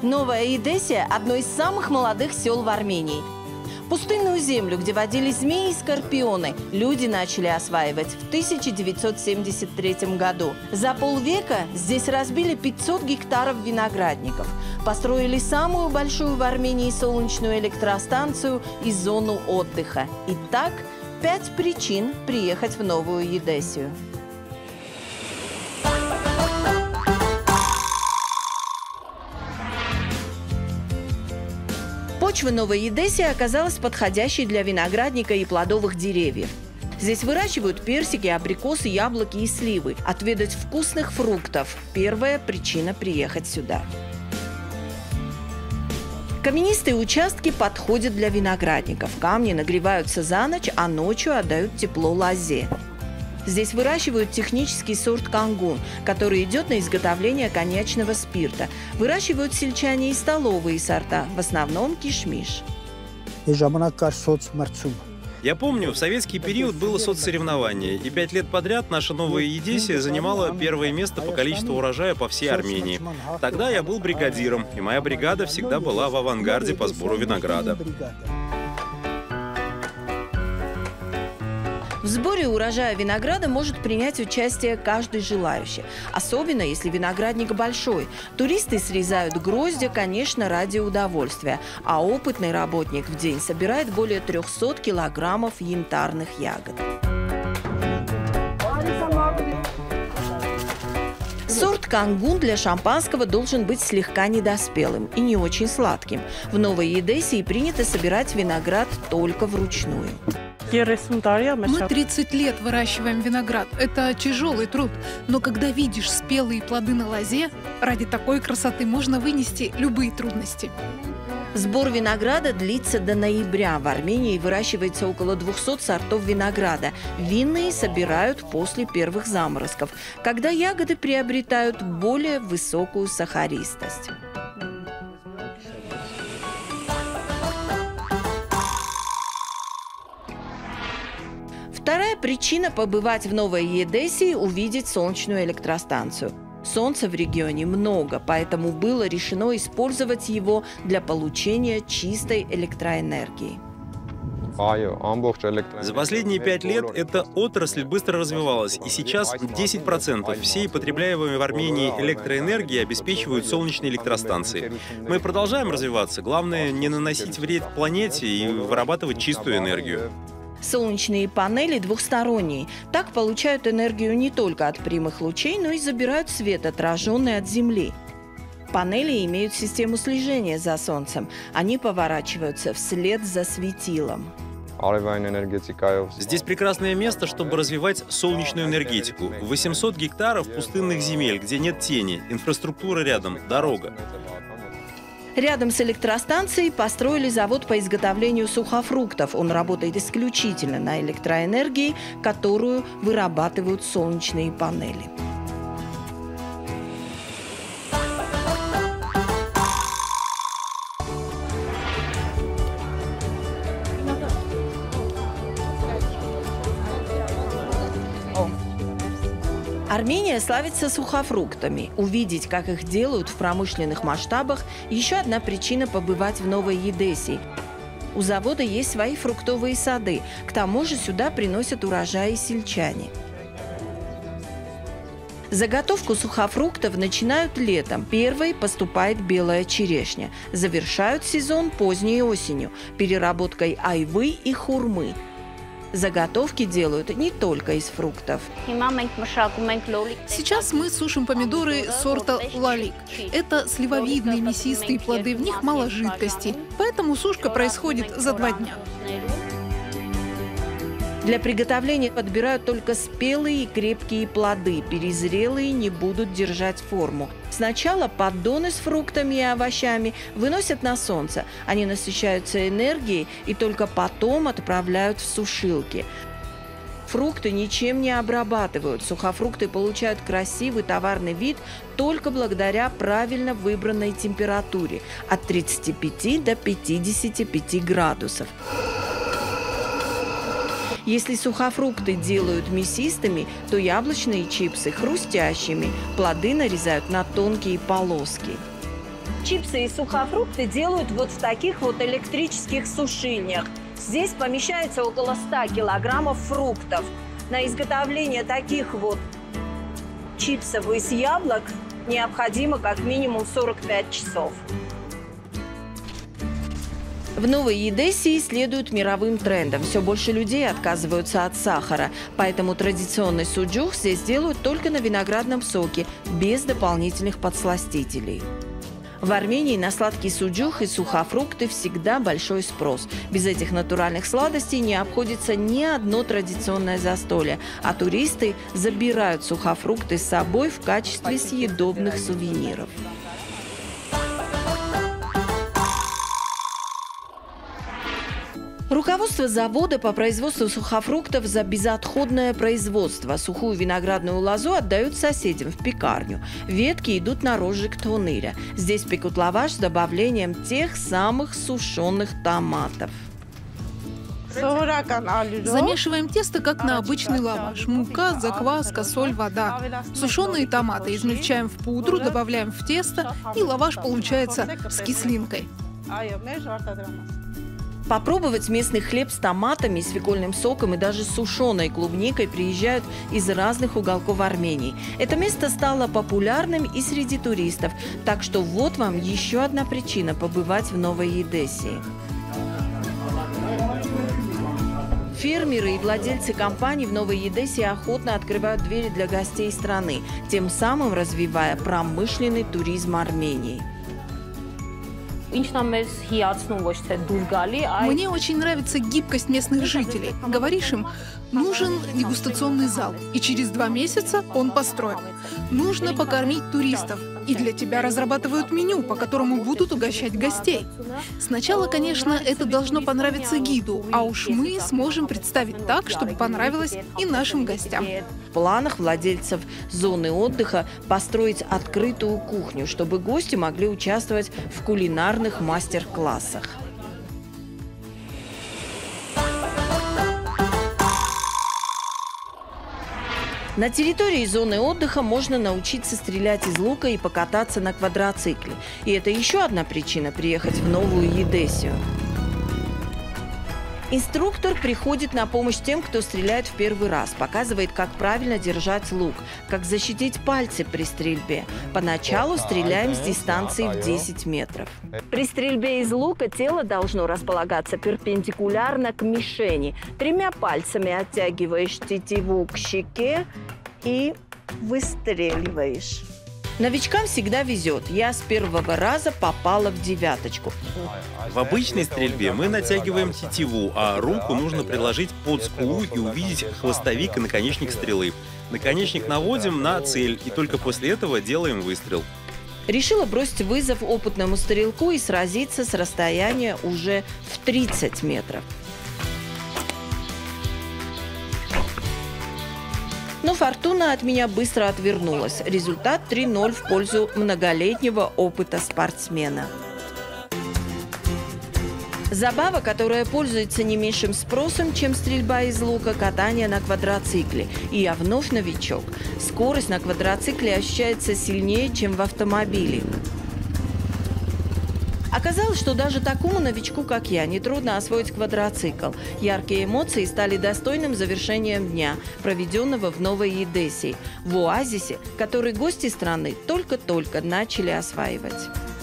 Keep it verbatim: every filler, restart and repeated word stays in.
Новая Эдессия – одно из самых молодых сел в Армении. Пустынную землю, где водились змеи и скорпионы, люди начали осваивать в тысяча девятьсот семьдесят третьем году. За полвека здесь разбили пятьсот гектаров виноградников, построили самую большую в Армении солнечную электростанцию и зону отдыха. Итак, пять причин приехать в Новую Эдессию. Почва Новой Эдессии оказалась подходящей для виноградника и плодовых деревьев. Здесь выращивают персики, абрикосы, яблоки и сливы. Отведать вкусных фруктов – первая причина приехать сюда. Каменистые участки подходят для виноградников. Камни нагреваются за ночь, а ночью отдают тепло лозе. Здесь выращивают технический сорт кангун, который идет на изготовление коньячного спирта. Выращивают сельчане и столовые сорта, в основном кишмиш. Я помню, в советский период было соцсоревнование, и пять лет подряд наша Новая Эдессия занимала первое место по количеству урожая по всей Армении. Тогда я был бригадиром, и моя бригада всегда была в авангарде по сбору винограда. В сборе урожая винограда может принять участие каждый желающий, особенно если виноградник большой. Туристы срезают гроздья, конечно, ради удовольствия, а опытный работник в день собирает более трёхсот килограммов янтарных ягод. Сорт кангун для шампанского должен быть слегка недоспелым и не очень сладким. В Новой Эдессии принято собирать виноград только вручную. Мы тридцать лет выращиваем виноград. Это тяжелый труд. Но когда видишь спелые плоды на лозе, ради такой красоты можно вынести любые трудности. Сбор винограда длится до ноября. В Армении выращивается около двухсот сортов винограда. Винные собирают после первых заморозков, когда ягоды приобретают более высокую сахаристость. Вторая причина побывать в Новой Эдессии – увидеть солнечную электростанцию. Солнца в регионе много, поэтому было решено использовать его для получения чистой электроэнергии. За последние пять лет эта отрасль быстро развивалась, и сейчас десять процентов всей потребляемой в Армении электроэнергии обеспечивают солнечные электростанции. Мы продолжаем развиваться, главное не наносить вред планете и вырабатывать чистую энергию. Солнечные панели двухсторонние. Так получают энергию не только от прямых лучей, но и забирают свет, отраженный от Земли. Панели имеют систему слежения за Солнцем. Они поворачиваются вслед за светилом. Здесь прекрасное место, чтобы развивать солнечную энергетику. восемьсот гектаров пустынных земель, где нет тени, инфраструктура рядом, дорога. Рядом с электростанцией построили завод по изготовлению сухофруктов. Он работает исключительно на электроэнергии, которую вырабатывают солнечные панели. Армения славится сухофруктами. Увидеть, как их делают в промышленных масштабах – еще одна причина побывать в Новой Эдессии. У завода есть свои фруктовые сады. К тому же сюда приносят урожаи сельчане. Заготовку сухофруктов начинают летом. Первой поступает белая черешня. Завершают сезон поздней осенью переработкой айвы и хурмы. Заготовки делают не только из фруктов. Сейчас мы сушим помидоры сорта лалик. Это сливовидные мясистые плоды, в них мало жидкости, поэтому сушка происходит за два дня. Для приготовления подбирают только спелые и крепкие плоды. Перезрелые не будут держать форму. Сначала поддоны с фруктами и овощами выносят на солнце. Они насыщаются энергией и только потом отправляют в сушилки. Фрукты ничем не обрабатывают. Сухофрукты получают красивый товарный вид только благодаря правильно выбранной температуре от тридцати пяти до пятидесяти пяти градусов. Если сухофрукты делают мясистыми, то яблочные чипсы хрустящими. Плоды нарезают на тонкие полоски. Чипсы и сухофрукты делают вот в таких вот электрических сушильнях. Здесь помещается около ста килограммов фруктов. На изготовление таких вот чипсов из яблок необходимо как минимум сорок пять часов. В Новой Эдессе следуют мировым трендам. Все больше людей отказываются от сахара. Поэтому традиционный суджух здесь делают только на виноградном соке, без дополнительных подсластителей. В Армении на сладкий суджух и сухофрукты всегда большой спрос. Без этих натуральных сладостей не обходится ни одно традиционное застолье, а туристы забирают сухофрукты с собой в качестве съедобных сувениров. Руководство завода по производству сухофруктов за безотходное производство. Сухую виноградную лозу отдают соседям в пекарню. Ветки идут на розжиг тоннеля. Здесь пекут лаваш с добавлением тех самых сушеных томатов. Замешиваем тесто, как на обычный лаваш. Мука, закваска, соль, вода. Сушеные томаты измельчаем в пудру, добавляем в тесто, и лаваш получается с кислинкой. Попробовать местный хлеб с томатами, свекольным соком и даже сушеной клубникой приезжают из разных уголков Армении. Это место стало популярным и среди туристов. Так что вот вам еще одна причина побывать в Новой Эдессе. Фермеры и владельцы компаний в Новой Эдессе охотно открывают двери для гостей страны, тем самым развивая промышленный туризм Армении. Мне очень нравится гибкость местных жителей. Говоришь им, нужен дегустационный зал, и через два месяца он построен. Нужно покормить туристов, и для тебя разрабатывают меню, по которому будут угощать гостей. Сначала, конечно, это должно понравиться гиду, а уж мы сможем представить так, чтобы понравилось и нашим гостям. В планах владельцев зоны отдыха построить открытую кухню, чтобы гости могли участвовать в кулинарных мастер-классах. На территории зоны отдыха можно научиться стрелять из лука и покататься на квадроцикле. И это еще одна причина приехать в Новую Эдессу. Инструктор приходит на помощь тем, кто стреляет в первый раз, показывает, как правильно держать лук, как защитить пальцы при стрельбе. Поначалу стреляем с дистанции в десять метров. При стрельбе из лука тело должно располагаться перпендикулярно к мишени. Тремя пальцами оттягиваешь тетиву к щеке и выстреливаешь. Новичкам всегда везет. Я с первого раза попала в девяточку. В обычной стрельбе мы натягиваем тетиву, а руку нужно приложить под скулу и увидеть хвостовик и наконечник стрелы. Наконечник наводим на цель, и только после этого делаем выстрел. Решила бросить вызов опытному стрелку и сразиться с расстояния уже в тридцать метров. Но фортуна от меня быстро отвернулась. Результат три ноль в пользу многолетнего опыта спортсмена. Забава, которая пользуется не меньшим спросом, чем стрельба из лука, катание на квадроцикле. И я вновь новичок. Скорость на квадроцикле ощущается сильнее, чем в автомобиле. Оказалось, что даже такому новичку, как я, нетрудно освоить квадроцикл. Яркие эмоции стали достойным завершением дня, проведенного в Новой Эдессе, в оазисе, который гости страны только-только начали осваивать.